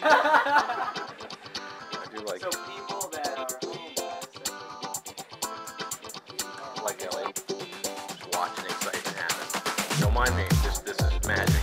I do like. So people that are like LA, just watching excitement happen. Don't mind me. This is magic.